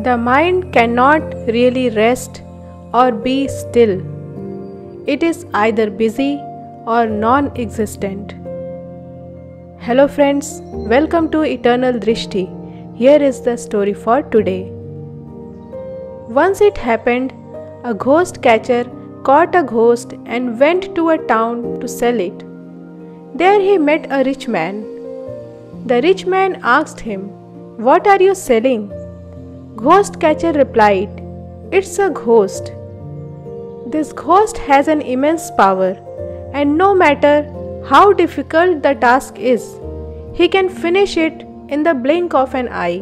The mind cannot really rest or be still. It is either busy or non-existent. Hello friends, welcome to Eternal Drishti. Here is the story for today. Once it happened, a ghost catcher caught a ghost and went to a town to sell it. There he met a rich man. The rich man asked him, "What are you selling?" Ghost catcher replied, "It's a ghost. This ghost has an immense power, and no matter how difficult the task is, he can finish it in the blink of an eye."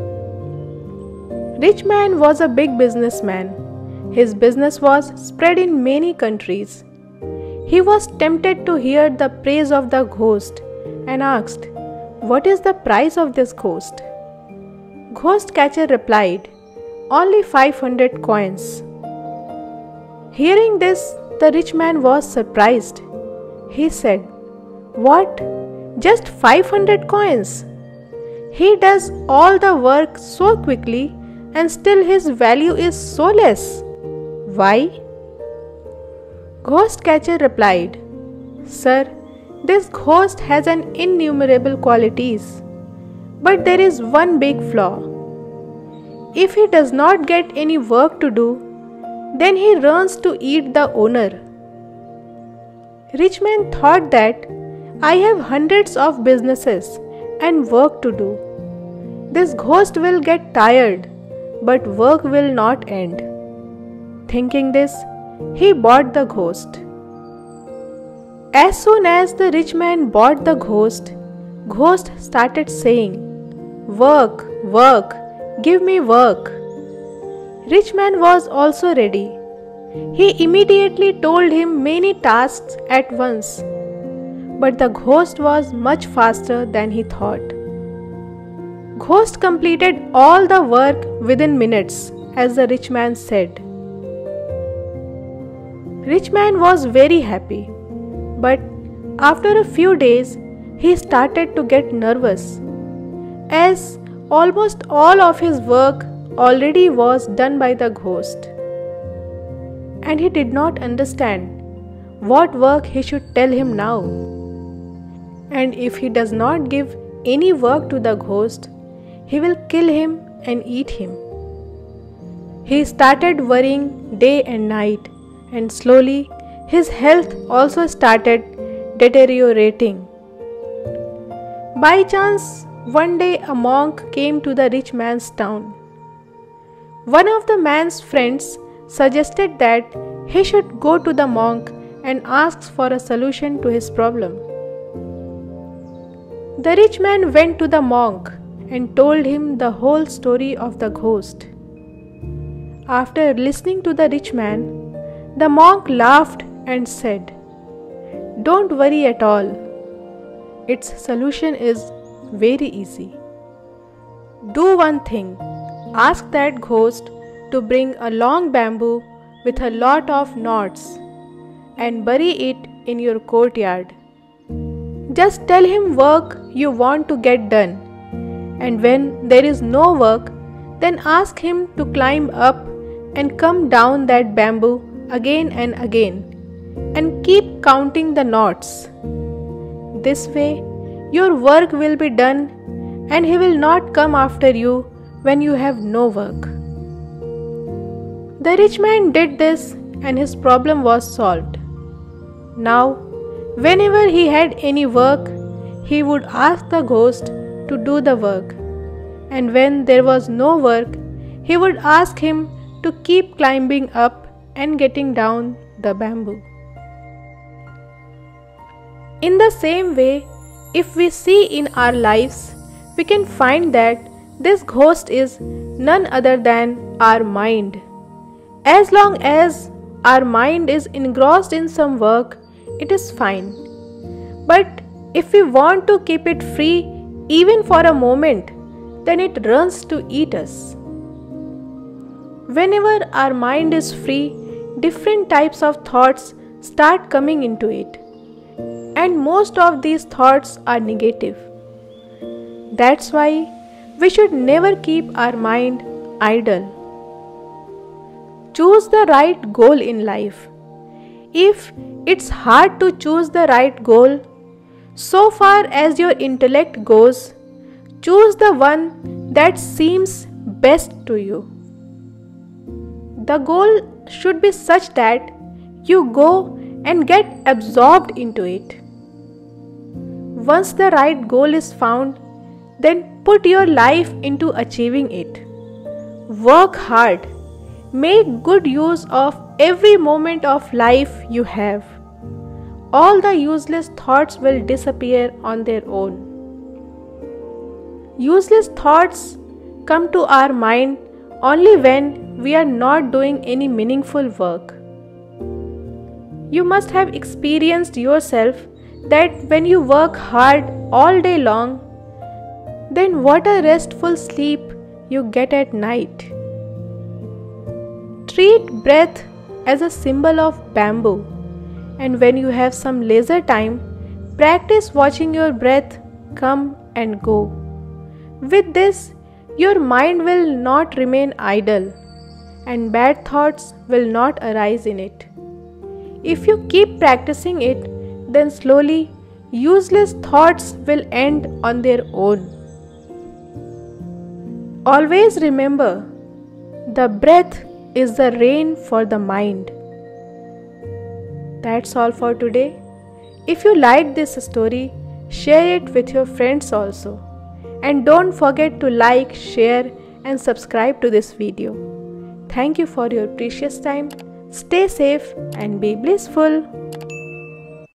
Rich man was a big businessman. His business was spread in many countries. He was tempted to hear the praise of the ghost and asked, "What is the price of this ghost?" Ghost catcher replied, "Only 500 coins." Hearing this, the rich man was surprised. He said, "What? Just 500 coins? He does all the work so quickly and still his value is so less. Why?" Ghost catcher replied, "Sir, this ghost has an innumerable qualities. But there is one big flaw. If he does not get any work to do, then he runs to eat the owner." Rich man thought that, "I have hundreds of businesses and work to do. This ghost will get tired, but work will not end." Thinking this, he bought the ghost. As soon as the rich man bought the ghost started saying, "Work, work, give me work." Rich man was also ready. He immediately told him many tasks at once, but the ghost was much faster than he thought. Ghost completed all the work within minutes, as the rich man said. Rich man was very happy, but after a few days, he started to get nervous, as almost all of his work already was done by the ghost. And he did not understand what work he should tell him now. And if he does not give any work to the ghost, he will kill him and eat him. He started worrying day and night, and slowly his health also started deteriorating. By chance, one day a monk came to the rich man's town. One of the man's friends suggested that he should go to the monk and ask for a solution to his problem. The rich man went to the monk and told him the whole story of the ghost. After listening to the rich man, the monk laughed and said, "Don't worry at all. Its solution is very easy. Do one thing. Ask that ghost to bring a long bamboo with a lot of knots and bury it in your courtyard. Just tell him work you want to get done, and when there is no work, then ask him to climb up and come down that bamboo again and again, and keep counting the knots. This way, your work will be done, and he will not come after you when you have no work." The rich man did this, and his problem was solved. Now, whenever he had any work, he would ask the ghost to do the work, and when there was no work, he would ask him to keep climbing up and getting down the bamboo. In the same way, if we see in our lives, we can find that this ghost is none other than our mind. As long as our mind is engrossed in some work, it is fine. But if we want to keep it free even for a moment, then it runs to eat us. Whenever our mind is free, different types of thoughts start coming into it. And most of these thoughts are negative. That's why we should never keep our mind idle. Choose the right goal in life. If it's hard to choose the right goal, so far as your intellect goes, choose the one that seems best to you. The goal should be such that you go and get absorbed into it. Once the right goal is found, then put your life into achieving it. Work hard. Make good use of every moment of life you have. All the useless thoughts will disappear on their own. Useless thoughts come to our mind only when we are not doing any meaningful work. You must have experienced yourself that when you work hard all day long, then what a restful sleep you get at night. Treat breath as a symbol of bamboo, and when you have some leisure time, practice watching your breath come and go. With this, your mind will not remain idle, and bad thoughts will not arise in it. If you keep practicing it, then slowly useless thoughts will end on their own. Always remember, the breath is the rain for the mind. That's all for today. If you liked this story, share it with your friends also. And don't forget to like, share and subscribe to this video. Thank you for your precious time. Stay safe and be blissful.